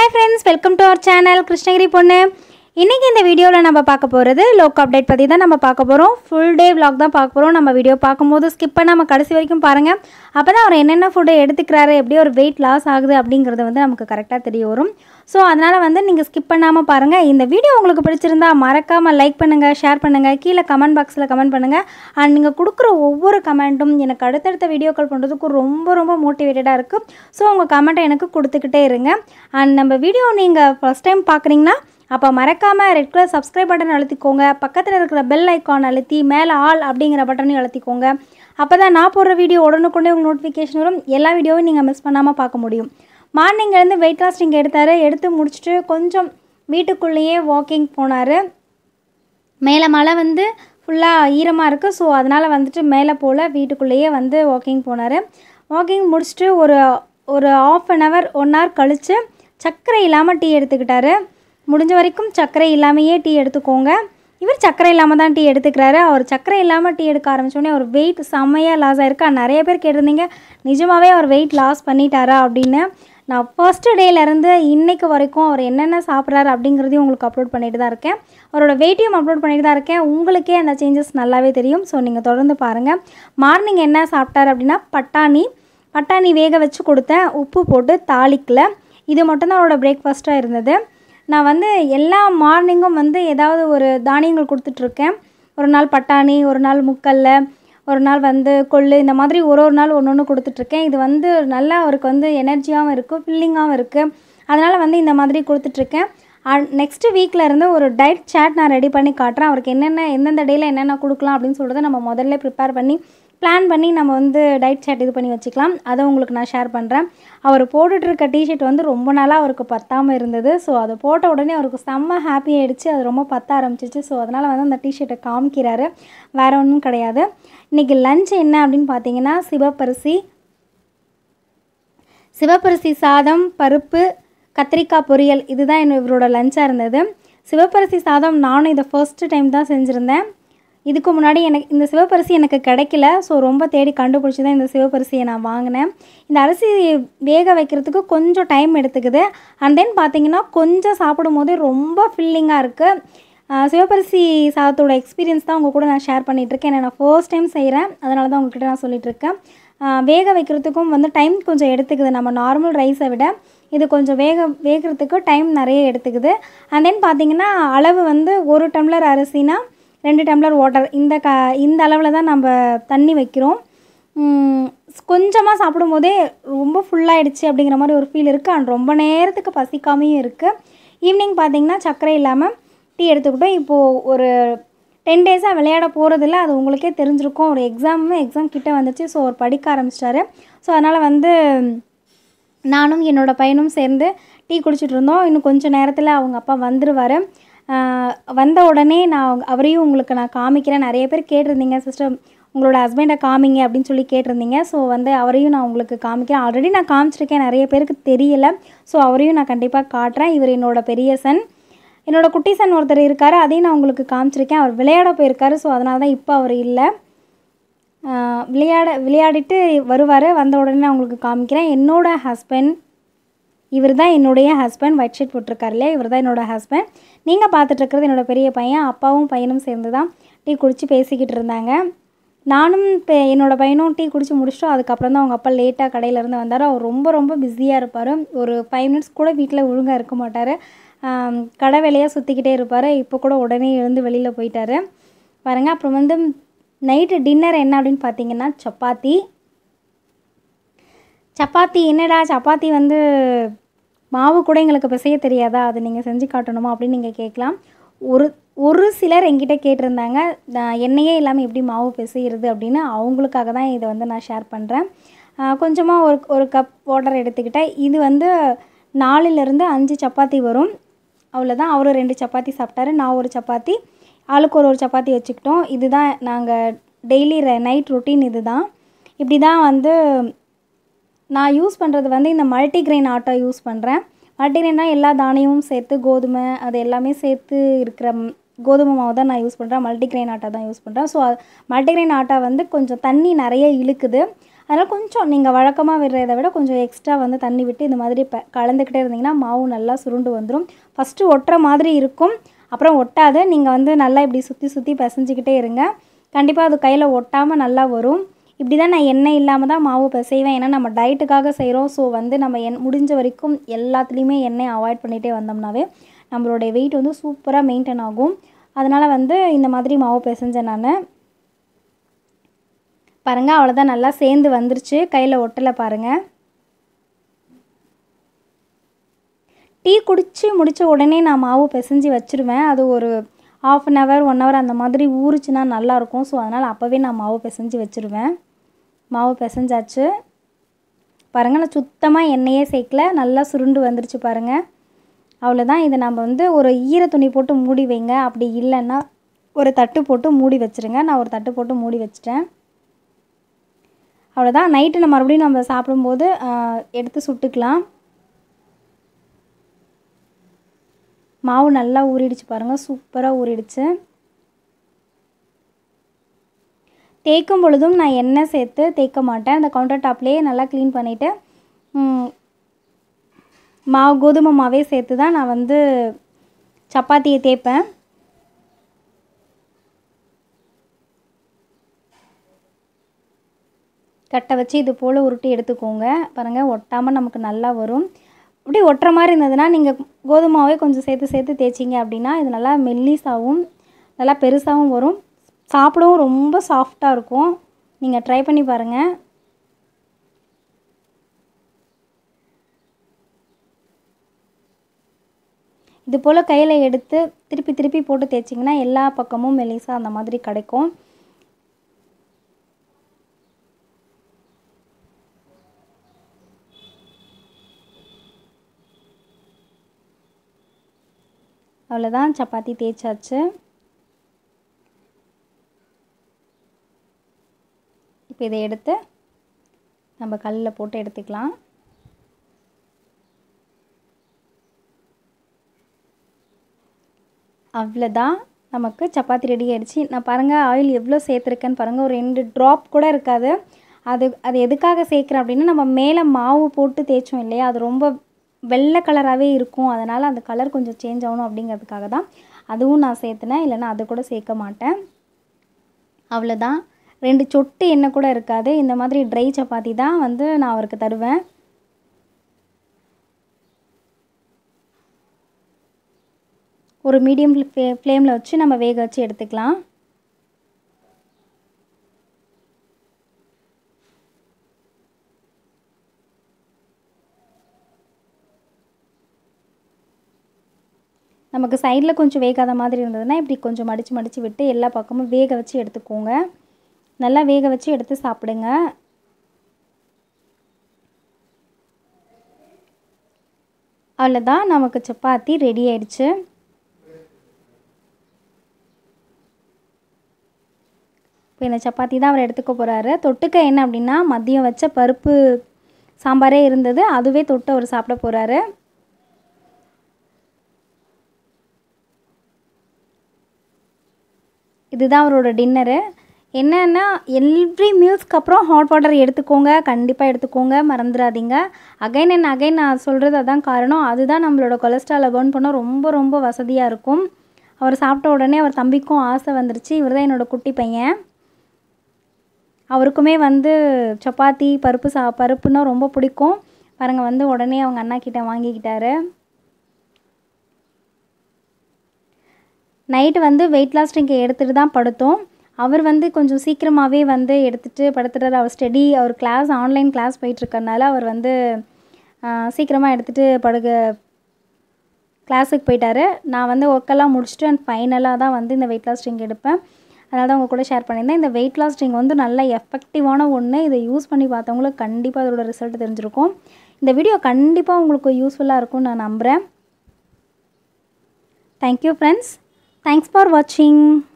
Hi friends, welcome to our channel krishnagiri ponnu. இன்னைக்கு இந்த வீடியோல நம்ம பார்க்க போறது லோக் அப்டேட் பத்தி தான் நம்ம பார்க்க போறோம். ஃபுல் டே vlog தான் பார்க்க போறோம். நம்ம வீடியோ பாக்கும்போது ஸ்கிப் பண்ணாம கடைசி வரைக்கும் பாருங்க. அப்பதான் அவர் என்னென்ன ஃபுட் எடுத்துக்கறாரு, எப்படி ஒரு weight loss ஆகுது அப்படிங்கறது வந்து நமக்கு கரெக்ட்டா தெரிய வரும். சோ அதனால வந்து நீங்க ஸ்கிப் பண்ணாம பாருங்க. இந்த வீடியோ உங்களுக்கு பிடிச்சிருந்தா மறக்காம லைக் பண்ணுங்க, ஷேர் பண்ணுங்க, கீழ கமெண்ட் பாக்ஸ்ல கமெண்ட் பண்ணுங்க. and நீங்க கொடுக்கிற ஒவ்வொரு கமெண்ட்டும் எனக்கு அடுத்தடுத்த வீடியோக்கள் பண்றதுக்கு ரொம்ப மோட்டிவேட்டடா இருக்கு. சோ உங்க கமெண்ட்டை எனக்கு கொடுத்துக்கிட்டே இருங்க. and நம்ம வீடியோ நீங்க ஃபர்ஸ்ட் டைம் பார்க்கறீங்கன்னா அப்ப மறக்காம ரெட் கலர் சப்ஸ்கிரைப் பட்டன் அழுத்திக்கோங்க. பக்கத்துல இருக்கிற பெல் ஐகான் அழுத்தி மேல ஆல் அப்படிங்கற பட்டனை அழுத்திக்கோங்க. அப்பதான் நான் போடுற வீடியோ உடனுக்குடனே உங்களுக்கு நோட்டிஃபிகேஷன் வரும். எல்லா வீடியோவையும் நீங்க மிஸ் பண்ணாம பார்க்க முடியும். மார்னிங்ல இருந்து வெயிட் லாஸ் எடுத்து முடிச்சிட்டு கொஞ்சம் வீட்டுக்குள்ளேயே வாக்கிங் போனாரு. மேல மழை வந்து ஃபுல்லா ஈரமா இருக்கு. சோ அதனால வந்துட்டு மேல போல வீட்டுக்குள்ளேயே வந்து வாக்கிங் போனாரு. வாக்கிங் முடிச்சிட்டு ஒரு half an hour 1 hour கழிச்சு சக்கரை இல்லாம டீ எடுத்துக்கிட்டாரு. முடிஞ்ச வரைக்கும் சக்கரை இல்லாமயே டீ எடுத்துக்கோங்க. இவர் சக்கரை இல்லாம தான் டீ எடுத்துக்கறாரு. அவர் சக்கரை இல்லாம டீ எடுக்க ஆரம்பிச்சோனே அவர் weight செமையா லாஸ் ஆயிருக்கு. நிறைய பேர் கேட்டிருந்தீங்க நிஜமாவே அவர் weight லாஸ் பண்ணிட்டாரா அப்படினு. நான் ஃபர்ஸ்ட் டேல இருந்து இன்னைக்கு வரைக்கும் அவர் என்னென்ன சாப்பிடுறாரு அப்படிங்கறதையும் உங்களுக்கு அப்லோட் பண்ணிட்டு தான் இருக்கேன். அவரோட வெயிட்டையும் அப்லோட் பண்ணிட்டு தான் இருக்கேன். உங்களுக்கே அந்த சேஞ்சஸ் நல்லாவே தெரியும். சோ நீங்க தொடர்ந்து பாருங்க. மார்னிங் என்ன சாப்பிட்டாரு அப்படினா பட்டாணி வேக வச்சு கொடுத்தேன். உப்பு போட்டு தாளிக்கல. இது மட்டும் தான் அவரோட பிரேக்ஃபாஸ்டா இருந்தது. நான் வந்து எல்லா மார்னிங்கும் வந்து ஏதாவது ஒரு தானியங்கள் கொடுத்துட்டு இருக்கேன். ஒரு நாள் பட்டாணி, ஒரு நாள் முக்கல்ல, ஒரு நாள் வந்து கொள்ளு, இந்த மாதிரி ஒரு நாள் ஒன்னொன்னு கொடுத்துட்டு இருக்கேன். இது வந்து நல்லா அவருக்கு வந்து எனர்ஜியாவும் இருக்கு, ஃபில்லிங்காவும் இருக்கு. அதனால வந்து இந்த மாதிரி கொடுத்துட்டு இருக்கேன். நெக்ஸ்ட் வீக்ல இருந்து ஒரு டயட் சார்ட் நான் ரெடி பண்ணி காட்றேன். அவருக்கு எந்தெந்த டேல என்னென்ன கொடுக்கலாம் அப்படினு சொல்றத நம்ம முதல்ல ப்ரிப்பேர் பண்ணி பிளான் பண்ணி நம்ம வந்து டயட் சார்ட் இது பண்ணி வச்சுக்கலாம். அதை உங்களுக்கு நான் ஷேர் பண்ணுறேன். அவர் போட்டுட்டு இருக்க டிஷர்ட் வந்து ரொம்ப நாளாக அவருக்கு பத்தாமல் இருந்தது. ஸோ அதை போட்ட உடனே அவருக்கு செம்ம ஹாப்பி ஆகிடுச்சு. அது ரொம்ப பத்த ஆரம்பிச்சிச்சு. ஸோ அதனால் வந்து அந்த டிஷர்ட்டை காமிக்கிறாரு. வேறு ஒன்றும் கிடையாது. இன்றைக்கி லஞ்ச் என்ன அப்படின்னு பார்த்தீங்கன்னா சிவப்பரிசி சாதம், பருப்பு, கத்திரிக்காய் பொரியல், இதுதான் இவரோட லஞ்சாக இருந்தது. சிவப்பரிசி சாதம் நானும் இதை ஃபர்ஸ்ட் டைம் தான் செஞ்சுருந்தேன். இதுக்கு முன்னாடி இந்த சிவப்பரிசி எனக்கு கிடைக்கல. ஸோ ரொம்ப தேடி கண்டுபிடிச்சி தான் இந்த சிவப்பரிசியை நான் வாங்கினேன். இந்த அரிசி வேக வைக்கிறதுக்கு கொஞ்சம் டைம் எடுத்துக்குது. அண்ட் தென் பார்த்தீங்கன்னா கொஞ்சம் சாப்பிடும் போதே ரொம்ப ஃபில்லிங்காக இருக்குது. சிவப்பரிசி சாதத்தோட எக்ஸ்பீரியன்ஸ் தான் உங்கள் கூட நான் ஷேர் பண்ணிகிட்ருக்கேன். நான் ஃபர்ஸ்ட் டைம் செய்கிறேன். அதனால தான் உங்கள்கிட்ட நான் சொல்லிகிட்ருக்கேன். வேக வைக்கிறதுக்கும் வந்து டைம் கொஞ்சம் எடுத்துக்குது. நம்ம நார்மல் ரைஸை விட இது கொஞ்சம் வேகிறதுக்கு டைம் நிறைய எடுத்துக்குது. அண்ட் தென் பார்த்தீங்கன்னா அளவு வந்து 1 டம்ளர் அரிசினா 2 டம்ளர் வாட்டர், இந்த அளவில் தான் நம்ம தண்ணி வைக்கிறோம். கொஞ்சமாக சாப்பிடும் போதே ரொம்ப ஃபுல்லாகிடுச்சு அப்படிங்கிற மாதிரி ஒரு ஃபீல் இருக்குது. அண்ட் ரொம்ப நேரத்துக்கு பசிக்காமையும் இருக்குது. ஈவினிங் பார்த்திங்கன்னா சர்க்கரை இல்லாமல் டீ எடுத்துக்கிட்டோம். இப்போது ஒரு 10 டேஸாக விளையாட போகிறதில்ல. அது உங்களுக்கே தெரிஞ்சிருக்கும். ஒரு எக்ஸாம் கிட்டே வந்துச்சு. ஸோ அவர் படிக்க ஆரம்பிச்சிட்டாரு. ஸோ அதனால் வந்து நானும் என்னோடய பையனும் சேர்ந்து டீ குடிச்சிட்டு இருந்தோம். இன்னும் கொஞ்சம் நேரத்தில் அவங்க அப்பா வந்துடுவார். வந்த உடனே அவரையும் உங்களுக்கு நான் காமிக்கிறேன். நிறைய பேர் கேட்டிருந்தீங்க சிஸ்டர் உங்களோட ஹஸ்பண்டை காமிங்க அப்படின்னு சொல்லி கேட்டிருந்தீங்க. ஸோ வந்து அவரையும் நான் உங்களுக்கு காமிக்கிறேன். ஆல்ரெடி நான் காமிச்சிருக்கேன், நிறைய பேருக்கு தெரியல. ஸோ அவரையும் நான் கண்டிப்பாக காட்டுறேன். இவர் என்னோடய பெரிய சன். என்னோட குட்டி சன் ஒருத்தர் இருக்கார், அதையும் நான் உங்களுக்கு காமிச்சிருக்கேன். அவர் விளையாட போயிருக்காரு. ஸோ அதனால தான் இப்போ அவர் இல்லை. விளையாடிட்டு வருவார். வந்த உடனே நான் உங்களுக்கு காமிக்கிறேன். என்னோடய ஹஸ்பண்ட் இவர் தான் என்னுடைய ஹஸ்பண்ட். ஒயிட் ஷர்ட் போட்டிருக்காரு இல்லையா, இவர் தான் என்னோடய ஹஸ்பண்ட். நீங்கள் பார்த்துட்ருக்கிறது என்னோடய பெரிய பையன். அப்பாவும் பையனும் சேர்ந்து தான் டீ குடித்து பேசிக்கிட்டு இருந்தாங்க. நானும் என்னோடய பையனும் டீ குடித்து முடிச்சிட்டோம். அதுக்கப்புறம் தான் அவங்க அப்பா லேட்டாக கடையிலேருந்து வந்தார். அவர் ரொம்ப பிஸியாக இருப்பார். ஒரு 5 மினிட்ஸ் கூட வீட்டில் ஒழுங்காக இருக்க மாட்டார். கடை வேலையாக சுற்றிக்கிட்டே இருப்பார். இப்போ கூட உடனே எழுந்து வெளியில் போயிட்டார் பாருங்கள். அப்புறம் வந்து நைட்டு டின்னர் என்ன அப்படின்னு பார்த்தீங்கன்னா சப்பாத்தி. என்னடா சப்பாத்தி வந்து மாவு கூட எங்களுக்கு பிசைய தெரியாதா, அது நீங்கள் செஞ்சு காட்டணுமா அப்படின்னு நீங்கள் கேட்கலாம். ஒரு சிலர் என்கிட்ட கேட்டிருந்தாங்க எண்ணெயே இல்லாமல் எப்படி மாவு பிசைகிறது அப்படின்னு. அவங்களுக்காக தான் இதை வந்து நான் ஷேர் பண்ணுறேன். கொஞ்சமாக ஒரு கப் வாட்டர் எடுத்துக்கிட்டேன். இது வந்து 4லேருந்து 5 சப்பாத்தி வரும். அவ்வளோதான். அவர் 2 சப்பாத்தி சாப்பிட்டாரு, நான் ஒரு சப்பாத்தி, ஆளுக்கு ஒரு சப்பாத்தி வச்சுக்கிட்டோம். இதுதான் நாங்கள் டெய்லி நைட் ரொட்டீன். இதுதான். இப்படி தான் வந்து நான் யூஸ் பண்ணுறது வந்து இந்த மல்டிக்ரெயின் ஆட்டா யூஸ் பண்ணுறேன். மல்டிக்ரெயின்னா எல்லா தானியமும் சேர்த்து கோதுமை அது எல்லாமே சேர்த்து இருக்கிற கோதுமை மாவு தான் நான் யூஸ் பண்ணுறேன். மல்டிக்ரெயின் ஆட்டா தான் யூஸ் பண்ணுறேன். ஸோ மல்டிக்ரெயின் ஆட்டா வந்து கொஞ்சம் தண்ணி நிறைய இழுக்குது. அதனால் கொஞ்சம் நீங்கள் வழக்கமாக விடுறதை விட கொஞ்சம் எக்ஸ்ட்ரா வந்து தண்ணி விட்டு இந்த மாதிரி கலந்துக்கிட்டே இருந்தீங்கன்னா மாவு நல்லா சுருண்டு வந்துடும். ஃபஸ்ட்டு ஒட்டுற மாதிரி இருக்கும், அப்புறம் ஒட்டாது. நீங்கள் வந்து நல்லா இப்படி சுற்றி சுற்றி பிசைஞ்சிக்கிட்டே இருங்க. கண்டிப்பாக அது கையில் ஒட்டாமல் நல்லா வரும். இப்படி தான் நான் எண்ணெய் இல்லாமல் தான் மாவு பிசைவேன். ஏன்னா நம்ம டயட்டுக்காக செய்கிறோம். ஸோ வந்து நம்ம முடிஞ்ச வரைக்கும் எல்லாத்துலேயுமே எண்ணெய் அவாய்ட் பண்ணிகிட்டே வந்தோம்னாவே நம்மளுடைய வெயிட் வந்து சூப்பராக மெயின்டைன் ஆகும். அதனால் வந்து இந்த மாதிரி மாவு பிசைஞ்சேன் நான். பாருங்கள், அவ்வளோதான், நல்லா சேர்ந்து வந்துருச்சு, கையில் ஒட்டலை பாருங்கள். டீ குடித்து முடித்த உடனே நான் மாவு பிசைஞ்சு வச்சுருவேன். அது ஒரு 1/2 hour 1 hour அந்த மாதிரி ஊறுச்சுன்னா நல்லாயிருக்கும். ஸோ அதனால் அப்போவே நான் மாவு பிசைஞ்சு வச்சுருவேன். மாவு பிசைஞ்சாச்சு பாருங்கள். நான் சுத்தமாக எண்ணெயே சேர்க்கல, நல்லா சுருண்டு வந்துருச்சு பாருங்கள். அவ்வளோதான். இதை நம்ம வந்து ஒரு ஈர துணி போட்டு மூடி வைங்க. அப்படி இல்லைன்னா ஒரு தட்டு போட்டு மூடி வச்சுருங்க. நான் ஒரு தட்டு போட்டு மூடி வச்சிட்டேன். அவ்வளோதான். நைட்டு மறுபடியும் நம்ம சாப்பிடும்போது எடுத்து சுட்டுக்கலாம். மாவு நல்லா ஊறிடுச்சு பாருங்கள், சூப்பராக ஊறிடுச்சு. தேய்க்கும் பொழுதும் நான் எண்ணெய் சேர்த்து தேய்க்க மாட்டேன். அந்த கவுண்டர் டாப்லேயே நல்லா க்ளீன் பண்ணிவிட்டு கோதுமை மாவே சேர்த்து தான் நான் வந்து சப்பாத்தியை தேய்ப்பேன். கட்டை வச்சு இது போல் உருட்டி எடுத்துக்கோங்க. பாருங்கள், ஒட்டாமல் நமக்கு நல்லா வரும். அப்படி ஒட்டுற மாதிரி இருந்ததுன்னா நீங்கள் கோதுமாவே கொஞ்சம் சேர்த்து தேய்ச்சிங்க அப்படின்னா இது நல்லா மெல்லிசாகவும் நல்லா பெருசாகவும் வரும். சாப்பிடவும் ரொம்ப சாஃப்டாக இருக்கும். நீங்கள் ட்ரை பண்ணி பாருங்கள். இது போல் கையில் எடுத்து திருப்பி போட்டு தேய்ச்சிங்கன்னா எல்லா பக்கமும் மெல்லிசாக அந்த மாதிரி கிடைக்கும். அவ்வளோதான், சப்பாத்தி தேய்ச்சாச்சு. இப்போ இதை எடுத்து நம்ம கல்லில் போட்டு எடுத்துக்கலாம். அவ்வளோதான், நமக்கு சப்பாத்தி ரெடி ஆகிடுச்சு. நான் பாருங்கள் ஆயில் எவ்வளோ சேர்த்துருக்கேன்னு பாருங்கள். ஒரு 2 ட்ராப் கூட இருக்காது. அது எதுக்காக சேர்க்குறேன் அப்படின்னா, நம்ம மேலே மாவு போட்டு தேய்ச்சோம் இல்லையா, அது ரொம்ப வெள்ளை கலராகவே இருக்கும். அதனால் அந்த கலர் கொஞ்சம் சேஞ்ச் ஆகணும் அப்படிங்கிறதுக்காக தான் அதுவும் நான் சேர்த்துனேன். இல்லைன்னா அது கூட சேர்க்க மாட்டேன். அவ்வளோதான், 2 சொட்டு எண்ணெய் கூட இருக்காது. இந்த மாதிரி ட்ரை சப்பாத்தி தான் வந்து நான் அவருக்கு தருவேன். ஒரு மீடியம் ஃப்ளேமில் வச்சு நம்ம வேக வச்சு எடுத்துக்கலாம். நமக்கு சைடில் கொஞ்சம் வேகாத மாதிரி இருந்ததுன்னா இப்படி கொஞ்சம் மடித்து விட்டு எல்லா பக்கமும் வேக வச்சு எடுத்துக்கோங்க. நல்லா வேக வச்சு எடுத்து சாப்பிடுங்க. அவ்வளோதான், நமக்கு சப்பாத்தி ரெடி ஆயிடுச்சு. இப்போ இந்த சப்பாத்தி தான் அவர் எடுத்துக்க போகிறாரு. தொட்டுக்க என்ன அப்படின்னா, மதியம் வச்ச பருப்பு சாம்பாரே இருந்தது, அதுவே தொட்டு அவர் சாப்பிட போகிறாரு. இதுதான் அவரோட டின்னரு. என்னென்னா, எவ்ரி மீல்ஸ்க்கு அப்புறம் ஹாட் வாட்டர் எடுத்துக்கோங்க, கண்டிப்பாக எடுத்துக்கோங்க, மறந்துடாதீங்க. அகைன் நான் சொல்கிறது அதான் காரணம். அதுதான் நம்மளோட கொலஸ்ட்ராலை பர்ன் பண்ண ரொம்ப ரொம்ப வசதியாக இருக்கும். அவர் சாப்பிட்ட உடனே அவர் தம்பிக்கும் ஆசை வந்துருச்சு. இவர் தான் என்னோடய குட்டி பையன். அவருக்குமே வந்து சப்பாத்தி பருப்புன்னா ரொம்ப பிடிக்கும். பாருங்கள், வந்து உடனே அவங்க அண்ணா கிட்ட வாங்கிக்கிட்டாரு. நைட்டு வந்து வெயிட் லாஸ் ட்ரிங்க் எடுத்துகிட்டு தான் படுத்தோம். அவர் வந்து கொஞ்சம் சீக்கிரமாகவே வந்து எடுத்துகிட்டு படுத்துட்டார். அவர் கிளாஸ் ஆன்லைன் கிளாஸ் போயிட்டுருக்கறனால அவர் வந்து சீக்கிரமாக எடுத்துகிட்டு கிளாஸுக்கு போயிட்டார். நான் வந்து ஒர்க்கெல்லாம் முடிச்சுட்டு ஃபைனலாக தான் வந்து இந்த வெயிட் லாஸ் ட்ரிங்க் எடுப்பேன். அதனால தான் உங்கள் கூட ஷேர் பண்ணியிருந்தேன். இந்த வெயிட் லாஸ் ட்ரிங்க் வந்து நல்ல எஃபெக்டிவான ஒன்று. இதை யூஸ் பண்ணி பார்த்தவங்களுக்கு கண்டிப்பாக அதோட ரிசல்ட் தெரிஞ்சிருக்கும். இந்த வீடியோ கண்டிப்பாக உங்களுக்கு யூஸ்ஃபுல்லாக இருக்கும்னு நான் நம்புகிறேன். Thank you friends. Thanks for watching.